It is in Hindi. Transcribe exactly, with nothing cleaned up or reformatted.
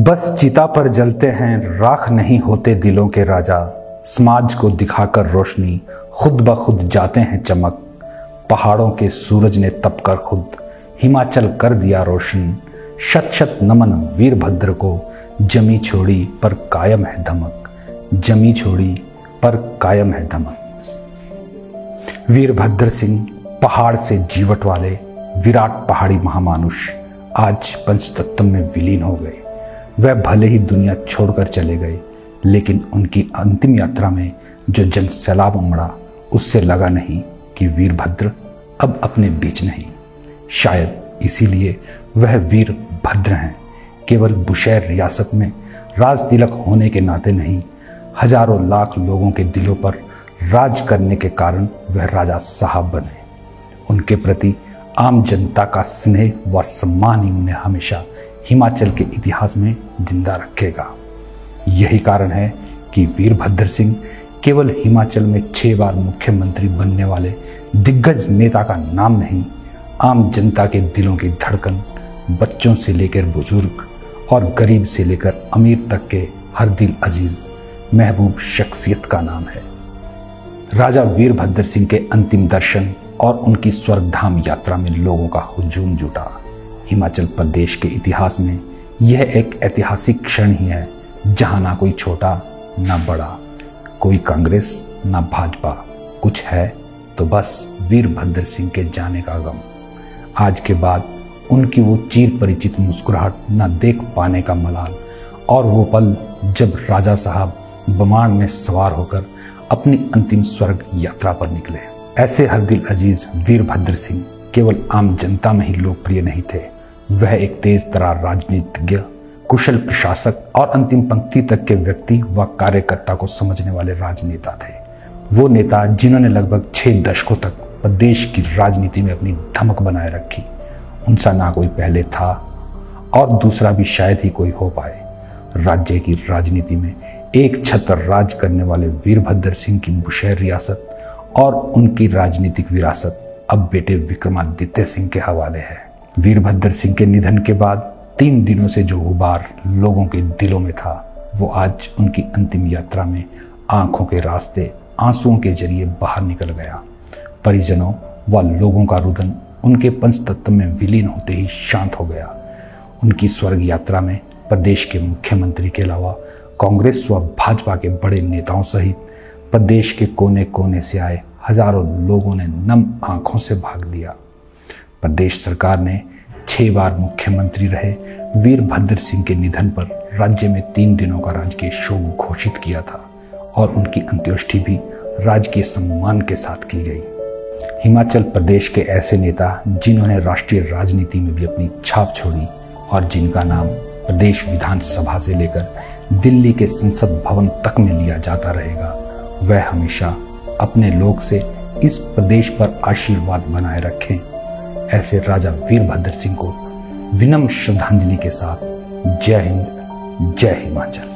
बस चिता पर जलते हैं, राख नहीं होते दिलों के राजा। समाज को दिखाकर रोशनी खुद ब खुद जाते हैं चमक। पहाड़ों के सूरज ने तपकर खुद हिमाचल कर दिया रोशन। शत शत नमन वीरभद्र को, जमी छोड़ी पर कायम है धमक। जमी छोड़ी पर कायम है धमक। वीरभद्र सिंह पहाड़ से जीवट वाले विराट पहाड़ी महामानुष आज पंचतत्व में विलीन हो गए। वह भले ही दुनिया छोड़कर चले गए, लेकिन उनकी अंतिम यात्रा में जो जन सैलाब उमड़ा, उससे लगा नहीं कि वीरभद्र अब अपने बीच नहीं। शायद इसीलिए वह वीरभद्र हैं। केवल बुशैर रियासत में राज तिलक होने के नाते नहीं, हजारों लाख लोगों के दिलों पर राज करने के कारण वह राजा साहब बने। उनके प्रति आम जनता का स्नेह व सम्मान ही उन्हें हमेशा हिमाचल के इतिहास में जिंदा रखेगा। यही कारण है कि वीरभद्र सिंह केवल हिमाचल में छह बार मुख्यमंत्री बनने वाले दिग्गज नेता का नाम नहीं, आम जनता के दिलों की धड़कन, बच्चों से लेकर बुजुर्ग और गरीब से लेकर अमीर तक के हर दिल अजीज महबूब शख्सियत का नाम है। राजा वीरभद्र सिंह के अंतिम दर्शन और उनकी स्वर्गधाम यात्रा में लोगों का हुजूम जुटा। हिमाचल प्रदेश के इतिहास में यह एक ऐतिहासिक क्षण ही है, जहां ना कोई छोटा ना बड़ा, कोई कांग्रेस ना भाजपा, कुछ है तो बस वीरभद्र सिंह के जाने का गम। आज के बाद उनकी वो चिर परिचित मुस्कुराहट ना देख पाने का मलाल, और वो पल जब राजा साहब विमान में सवार होकर अपनी अंतिम स्वर्ग यात्रा पर निकले। ऐसे हर दिल अजीज वीरभद्र सिंह केवल आम जनता में ही लोकप्रिय नहीं थे, वह एक तेज तरार राजनीतिज्ञ, कुशल प्रशासक और अंतिम पंक्ति तक के व्यक्ति व कार्यकर्ता को समझने वाले राजनेता थे। वो नेता जिन्होंने लगभग छह दशकों तक प्रदेश की राजनीति में अपनी धमक बनाए रखी। उनसा ना कोई पहले था और दूसरा भी शायद ही कोई हो पाए। राज्य की राजनीति में एक छत्र राज करने वाले वीरभद्र सिंह की बुशैर रियासत और उनकी राजनीतिक विरासत अब बेटे विक्रमादित्य सिंह के हवाले है। वीरभद्र सिंह के निधन के बाद तीन दिनों से जो गुबार लोगों के दिलों में था, वो आज उनकी अंतिम यात्रा में आंखों के रास्ते आंसुओं के जरिए बाहर निकल गया। परिजनों व लोगों का रुदन उनके पंचतत्व में विलीन होते ही शांत हो गया। उनकी स्वर्ग यात्रा में प्रदेश के मुख्यमंत्री के अलावा कांग्रेस व भाजपा के बड़े नेताओं सहित प्रदेश के कोने कोने से आए हजारों लोगों ने नम आंखों से भाग लिया। प्रदेश सरकार ने छह बार मुख्यमंत्री रहे वीरभद्र सिंह के निधन पर राज्य में तीन दिनों का राजकीय शोक घोषित किया था और उनकी अंत्येष्टि भी राजकीय सम्मान के साथ की गई। हिमाचल प्रदेश के ऐसे नेता जिन्होंने राष्ट्रीय राजनीति में भी अपनी छाप छोड़ी और जिनका नाम प्रदेश विधानसभा से लेकर दिल्ली के संसद भवन तक में लिया जाता रहेगा, वह हमेशा अपने लोग से इस प्रदेश पर आशीर्वाद बनाए रखें। ऐसे राजा वीरभद्र सिंह को विनम्र श्रद्धांजलि के साथ जय हिंद, जय हिमाचल।